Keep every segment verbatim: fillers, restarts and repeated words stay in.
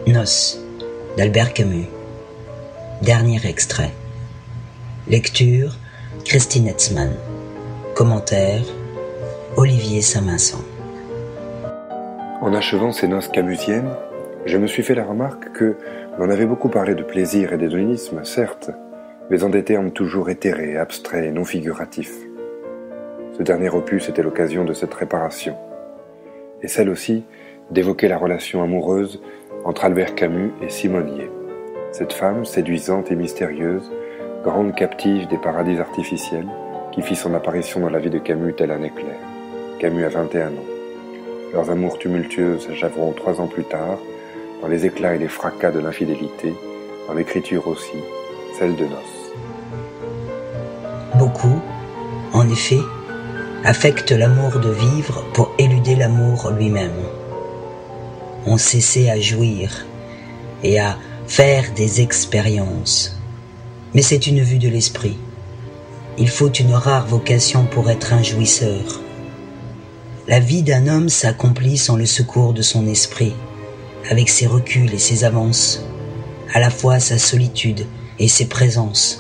Noces d'Albert Camus. Dernier extrait. Lecture Christine Hetzmann. Commentaire Olivier Saint-Vincent. En achevant ces noces camusiennes, je me suis fait la remarque que l'on avait beaucoup parlé de plaisir et d'hédonisme, certes, mais en des termes toujours éthérés, abstraits et non figuratifs. Ce dernier opus était l'occasion de cette réparation, et celle aussi d'évoquer la relation amoureuse entre Albert Camus et Simonier, cette femme séduisante et mystérieuse, grande captive des paradis artificiels, qui fit son apparition dans la vie de Camus tel un éclair. Camus a vingt et un ans. Leurs amours tumultueuses s'achèveront trois ans plus tard, dans les éclats et les fracas de l'infidélité, dans l'écriture aussi, celle de noces. Beaucoup, en effet, affectent l'amour de vivre pour éluder l'amour lui-même. On cessait à jouir et à faire des expériences. Mais c'est une vue de l'esprit. Il faut une rare vocation pour être un jouisseur. La vie d'un homme s'accomplit sans le secours de son esprit, avec ses reculs et ses avances, à la fois sa solitude et ses présences.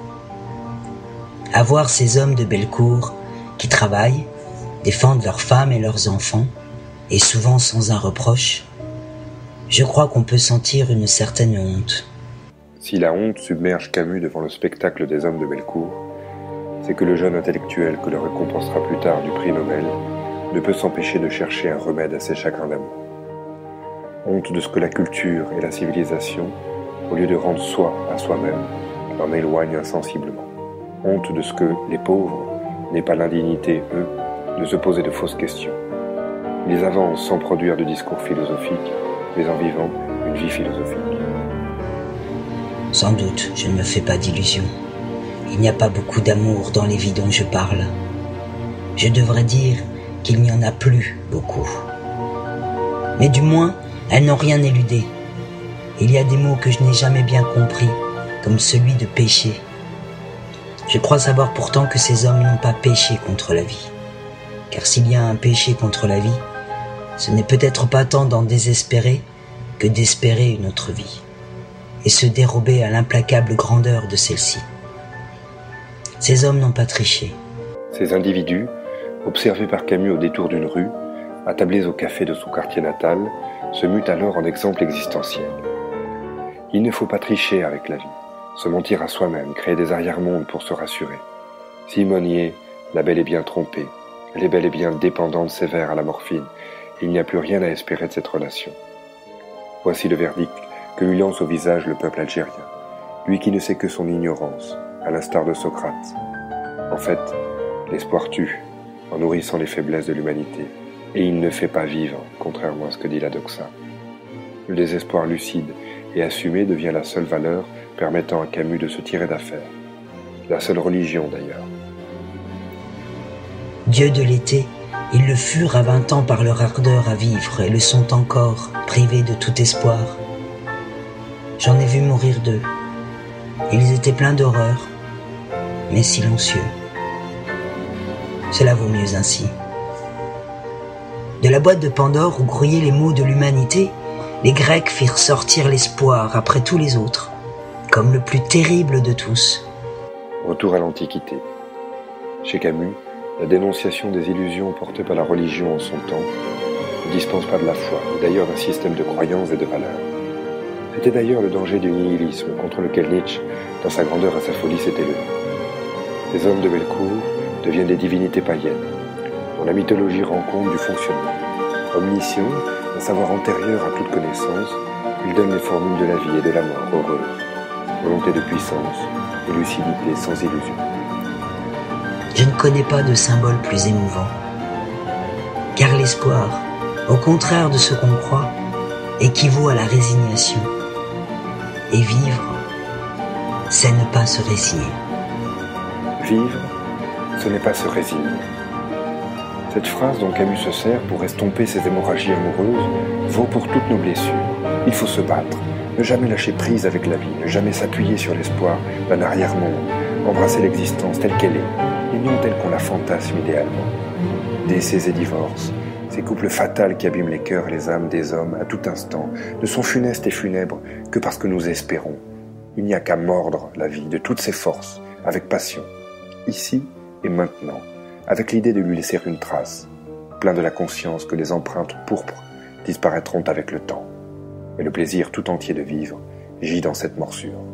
À voir ces hommes de Bellecour qui travaillent, défendent leurs femmes et leurs enfants, et souvent sans un reproche, je crois qu'on peut sentir une certaine honte. Si la honte submerge Camus devant le spectacle des hommes de Bellecour, c'est que le jeune intellectuel que le récompensera plus tard du prix Nobel ne peut s'empêcher de chercher un remède à ses chagrins d'amour. Honte de ce que la culture et la civilisation, au lieu de rendre soi à soi-même, en éloignent insensiblement. Honte de ce que les pauvres n'aient pas l'indignité, eux, de se poser de fausses questions. Ils avancent sans produire de discours philosophiques, mais en vivant une vie philosophique. Sans doute, je ne me fais pas d'illusions. Il n'y a pas beaucoup d'amour dans les vies dont je parle. Je devrais dire qu'il n'y en a plus beaucoup. Mais du moins, elles n'ont rien éludé. Il y a des mots que je n'ai jamais bien compris, comme celui de péché. Je crois savoir pourtant que ces hommes n'ont pas péché contre la vie. Car s'il y a un péché contre la vie, ce n'est peut-être pas tant d'en désespérer que d'espérer une autre vie, et se dérober à l'implacable grandeur de celle-ci. Ces hommes n'ont pas triché. Ces individus, observés par Camus au détour d'une rue, attablés au café de son quartier natal, se muent alors en exemple existentiel. Il ne faut pas tricher avec la vie, se mentir à soi-même, créer des arrière-mondes pour se rassurer. Simonier l'a bel et bien trompée, elle est bel et bien dépendante sévère à la morphine, et il n'y a plus rien à espérer de cette relation. Voici le verdict que lui lance au visage le peuple algérien, lui qui ne sait que son ignorance, à l'instar de Socrate. En fait, l'espoir tue, en nourrissant les faiblesses de l'humanité, et il ne fait pas vivre, contrairement à ce que dit la doxa. Le désespoir lucide et assumé devient la seule valeur permettant à Camus de se tirer d'affaire. La seule religion d'ailleurs. Dieux de l'été, ils le furent à vingt ans par leur ardeur à vivre et le sont encore, privés de tout espoir. J'en ai vu mourir deux. Ils étaient pleins d'horreur, mais silencieux. Cela vaut mieux ainsi. De la boîte de Pandore où grouillaient les maux de l'humanité, les Grecs firent sortir l'espoir après tous les autres, comme le plus terrible de tous. Retour à l'Antiquité. Chez Camus, la dénonciation des illusions portées par la religion en son temps ne dispense pas de la foi, ni d'ailleurs d'un système de croyances et de valeurs. C'était d'ailleurs le danger du nihilisme contre lequel Nietzsche, dans sa grandeur et sa folie, s'était levé. Les hommes de Bellecour deviennent des divinités païennes, dont la mythologie rend compte du fonctionnement. Omniscient, un savoir antérieur à toute connaissance, il donne les formules de la vie et de la mort heureuse, volonté de puissance et lucidité sans illusion. Je ne connais pas de symbole plus émouvant, car l'espoir, au contraire de ce qu'on croit, équivaut à la résignation. Et vivre, c'est ne pas se résigner. Vivre, ce n'est pas se résigner. Cette phrase dont Camus se sert pour estomper ses hémorragies amoureuses vaut pour toutes nos blessures. Il faut se battre, ne jamais lâcher prise avec la vie, ne jamais s'appuyer sur l'espoir d'un arrière-monde, embrasser l'existence telle qu'elle est, et non telle qu'on la fantasme idéalement. Décès et divorces, Ces couples fatals qui abîment les cœurs et les âmes des hommes à tout instant ne sont funestes et funèbres que parce que nous espérons. Il n'y a qu'à mordre la vie de toutes ses forces, avec passion, ici et maintenant, avec l'idée de lui laisser une trace, plein de la conscience que les empreintes pourpres disparaîtront avec le temps. Et le plaisir tout entier de vivre gît dans cette morsure.